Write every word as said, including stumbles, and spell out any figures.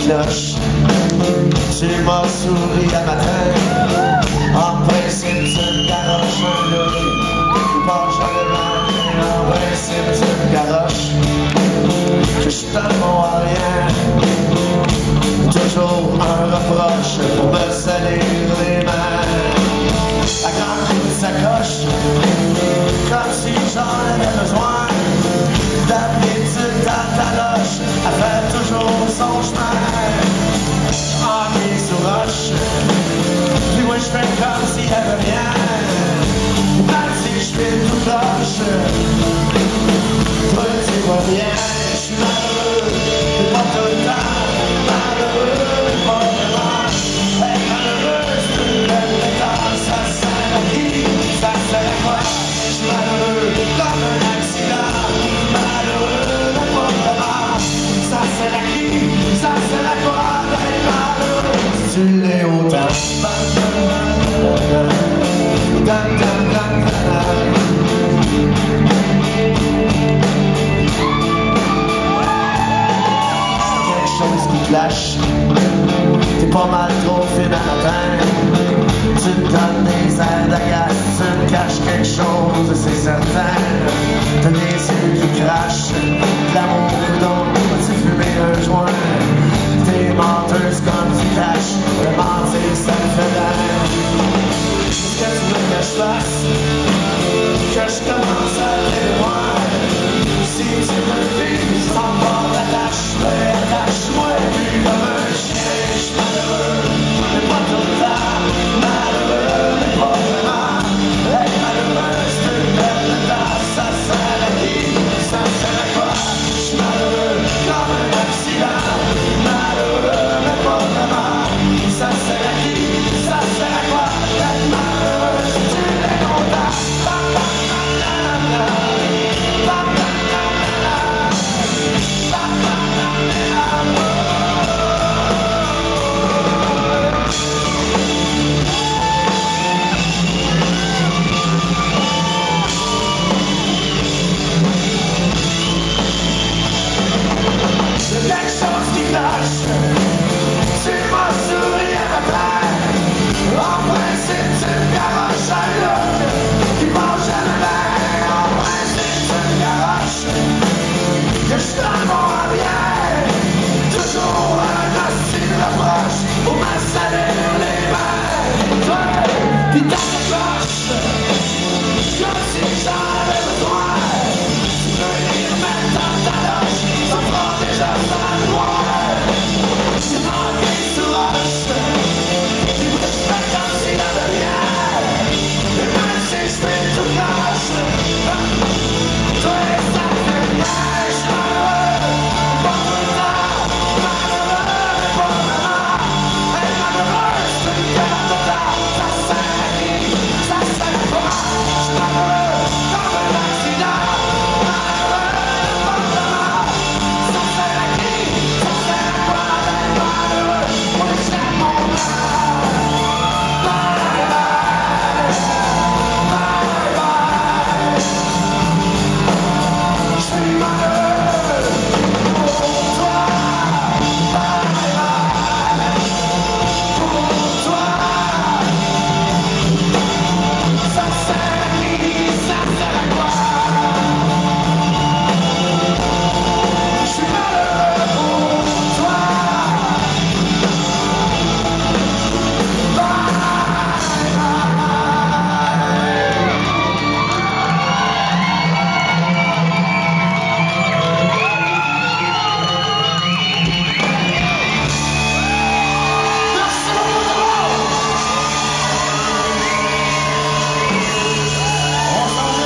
cloche. Tu m'as souri à matin. En principe, tu me garoches un lorry. Tu passes à devant. En principe, tu me garoches. Que je donne mon à rien. Toujours un reproche pour me salir les mains. La grande roue de sacoche, comme si j'en avais besoin. D'habitude dans ta loche, elle fait toujours son chemin. En pied sous roche, puis moi je fais comme s'il y avait rien. Même si je fais tout cloche, toi tu vois bien, je suis malheureux, mais pas tout le temps. Malheureux, mais pas vraiment. Hey, malheureux, c'est une belle méthode, ça sert à qui? Ça sert à quoi? Je suis malheureux, comme un accident. Malheureux, mais pas vraiment. Ça sert à qui? Ça sert à quoi? D'être malheureux, si tu l'es autant. Dun, dun, dun, dun, dun. Quelque chose qui clash. T'es pas mal trop fin à matin. Tu te donnes des airs d'agace. Tu me caches quelque chose, c'est certain. T'as des yeux qui crachent.